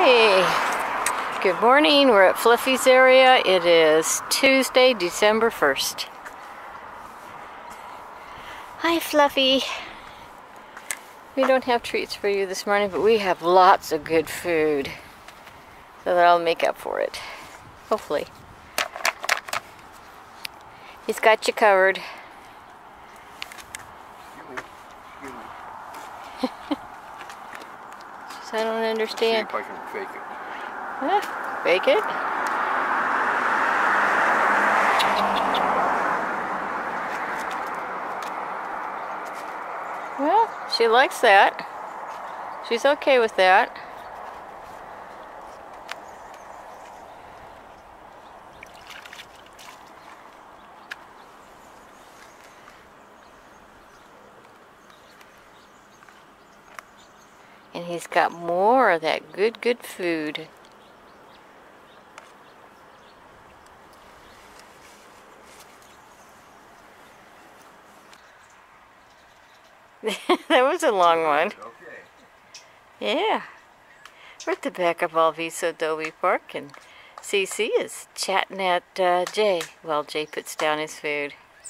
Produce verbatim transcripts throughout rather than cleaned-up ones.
Hey, good morning. We're at Fluffy's area. It is Tuesday, December first. Hi, Fluffy. We don't have treats for you this morning, but we have lots of good food. So that'll make up for it. Hopefully. He's got you covered. I don't understand. See if I can fake it. Huh? Fake it? Well, she likes that. She's okay with that. And he's got more of that good, good food. That was a long one. Okay. Yeah. We're at the back of Alviso Adobe Park, and Cece is chatting at uh, Jay while Jay puts down his food.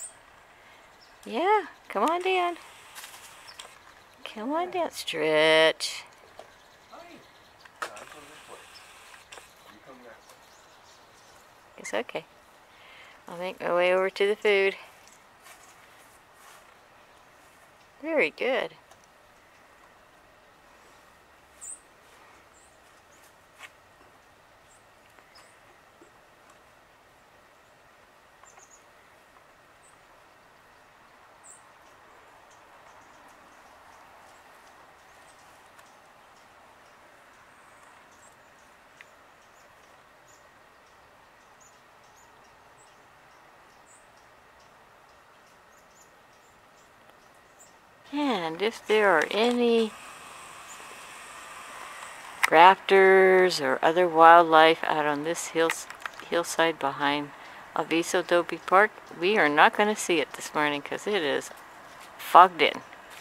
Yeah, come on down. Come on down. Stretch. It's okay. I'll make my way over to the food. Very good. And if there are any raptors or other wildlife out on this hills, hillside behind Alviso Adobe Park, we are not going to see it this morning because it is fogged in.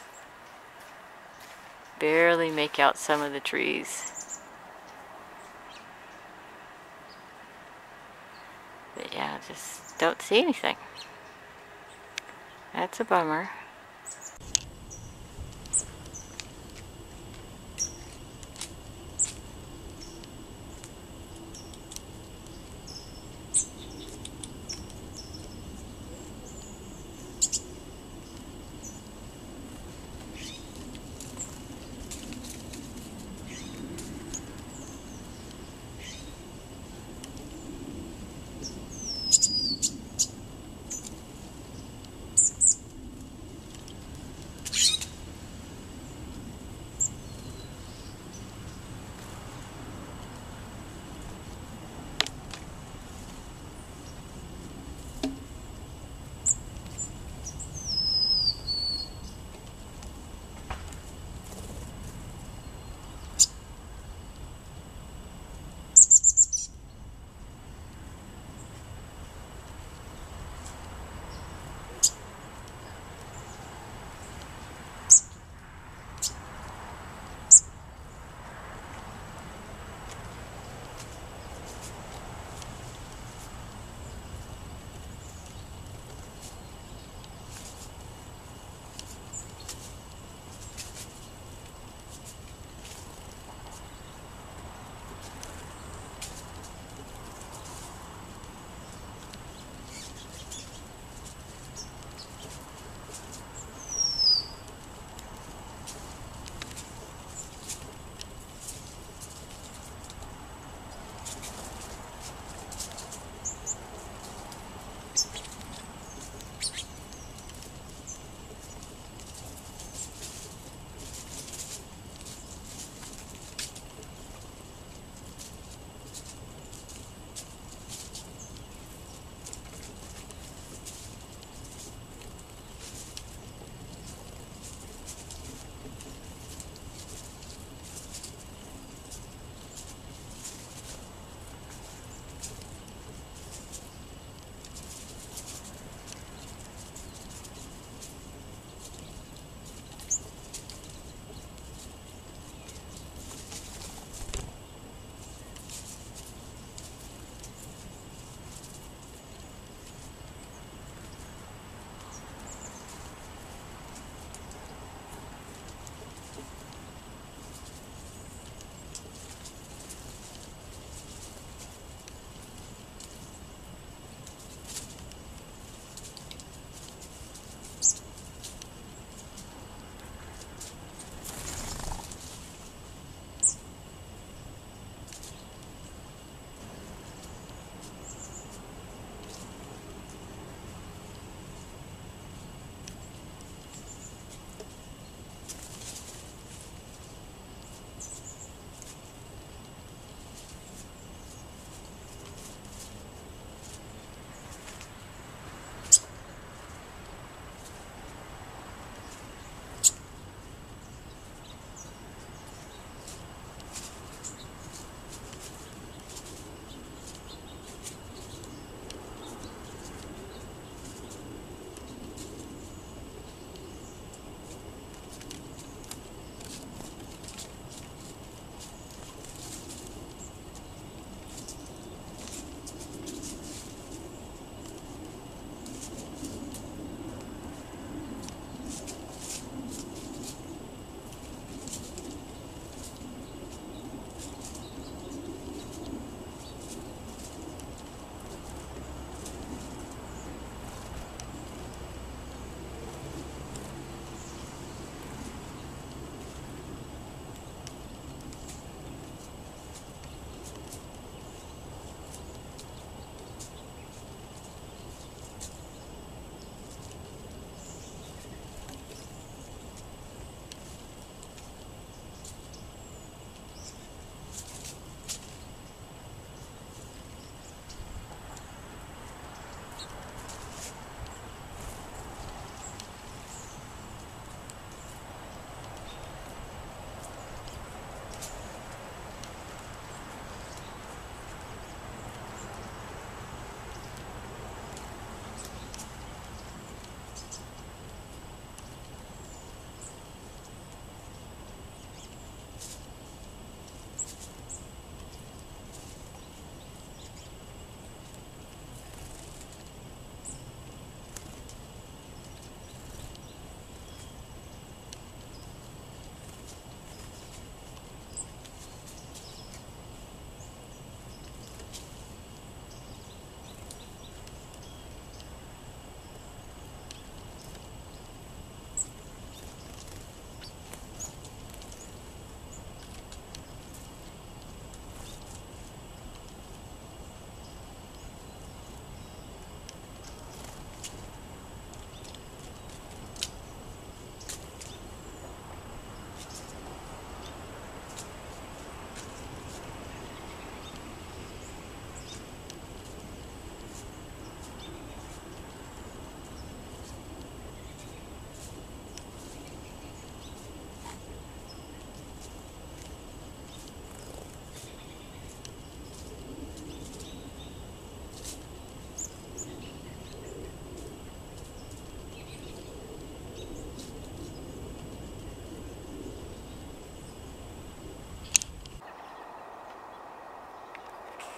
Barely make out some of the trees. But yeah, just don't see anything. That's a bummer.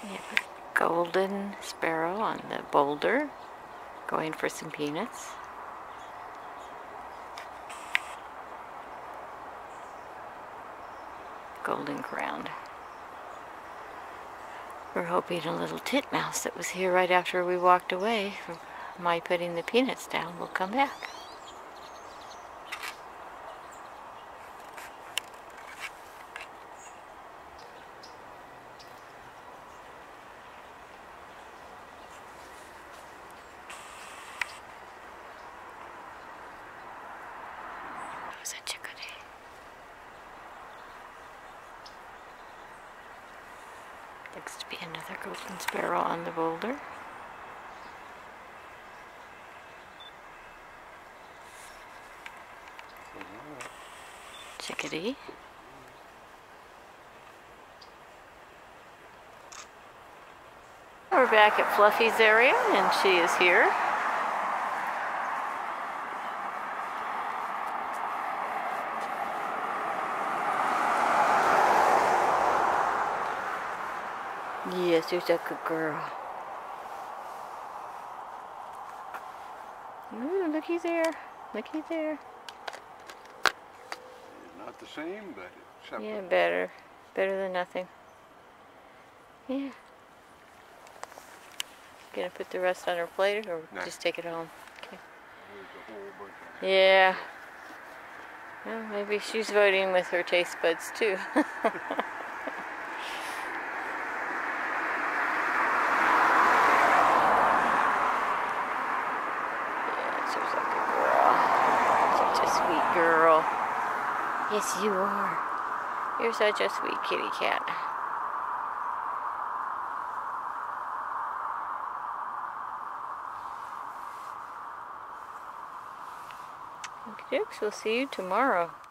We have a golden sparrow on the boulder, going for some peanuts. Golden crowned. We're hoping a little titmouse that was here right after we walked away from my putting the peanuts down will come back. That was a chickadee. Looks to be another golden sparrow on the boulder. Chickadee. We're back at Fluffy's area and she is here. Yes, you're a good girl. Ooh, looky there. Looky there. Not the same, but it's something. Yeah, better. Better than nothing. Yeah. Gonna put the rest on her plate or No. just take it home? Okay. There's a whole bunch of Yeah. Well, maybe she's voting with her taste buds too. Sweet girl. Yes, you are. You're such a sweet kitty cat. Okay, we'll see you tomorrow.